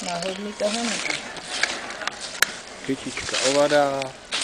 Náhodný tahanek. Kytička ovada.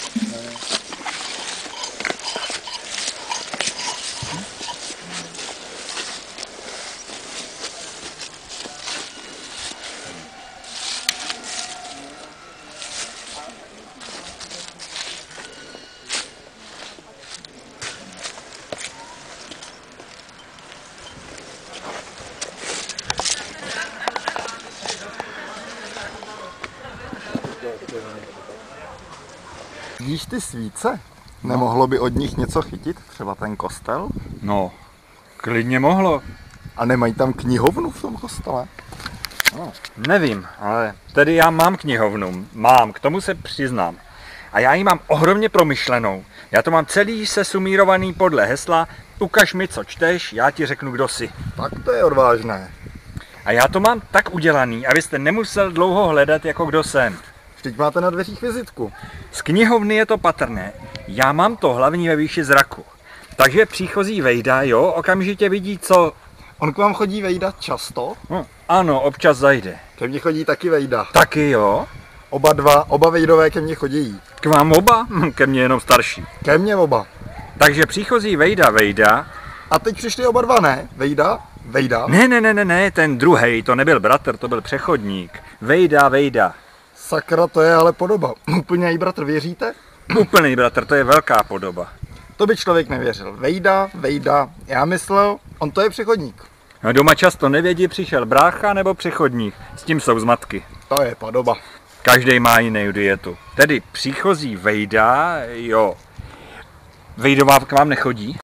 Vidíš ty svíce? Nemohlo by od nich něco chytit? Třeba ten kostel? No, klidně mohlo. A nemají tam knihovnu v tom kostele? No, nevím, ale tedy já mám knihovnu. Mám, k tomu se přiznám. A já ji mám ohromně promyšlenou. Já to mám celý sesumírovaný podle hesla ukaž mi, co čteš, já ti řeknu, kdo jsi. Tak to je odvážné. A já to mám tak udělaný, abyste nemusel dlouho hledat, jako kdo jsem. Vždyť máte na dveřích vizitku. Z knihovny je to patrné. Já mám to hlavní ve výši zraku. Takže příchozí vejda, jo, okamžitě vidí, co... On k vám chodí vejda často? No, ano, občas zajde. Ke mně chodí taky vejda. Taky jo. Oba vejdové ke mně chodí. K vám oba? Ke mně jenom starší. Ke mně oba. Takže příchozí vejda. A teď přišli oba dva, ne? Vejda? Ne, ten druhej, to nebyl bratr, to byl přechodník. Vejda. Sakra, to je ale podoba. Úplně jí bratr, věříte? Úplný bratr, to je velká podoba. To by člověk nevěřil. Vejda. Já myslel, on to je přechodník. No, doma často nevědí, přišel brácha nebo přechodník. S tím jsou zmatky. To je podoba. Každý má jinou dietu. Tedy příchozí vejda, jo. Vejdová k vám nechodí?